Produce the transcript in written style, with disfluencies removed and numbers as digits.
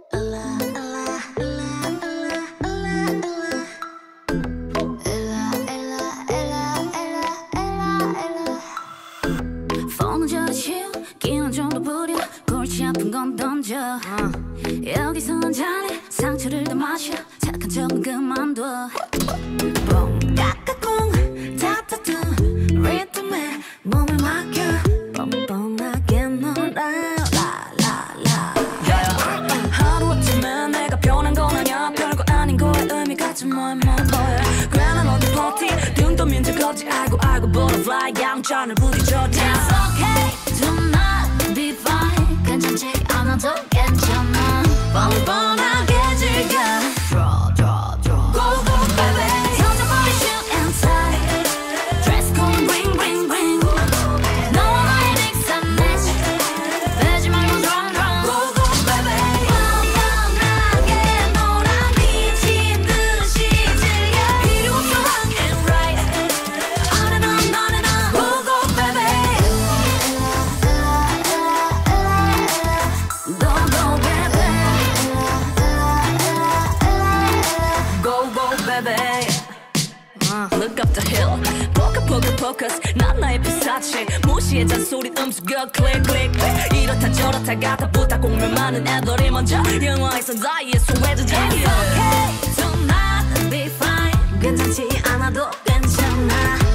폰은 저리 치워 끼는 정도 부려 골치 아픈 건 던져 여기선 잔에 상처를 더 마셔 착한 척은 그만둬 뽕 까까꿍 타타투 리듬에 몸을 맡겨 뻔뻔하게 놀아 라라라 하루아침에 내가 변한 건 아냐 별거 아닌 거에 의미가 좀 뭐야 괜한 어디 버티 등 떠민 적 없지 알고 butterfly 양천을 부딪혀 It's okay to not be fine 괜찮지 않아도 괜찮아 뻔뻔하게 즐겨 Draw Go go baby 터져버린 shoe and tie Dress code bring bring bring 너와 나의 mix and match 빼지 말고 run run Go go baby 뻔뻔하게 놀아 미친 듯이 즐겨 필요 없어 wrong and right On and on Go go baby Go go baby Go go baby Look up the hill Focus 난 나의 피사체 무시해 잔소리 음수겨 click 이렇다 저렇다 가다 부다 공면 많은 애들이 먼저 영화에선 나의 소외주자 It's okay to not be fine 괜찮지 않아도 괜찮아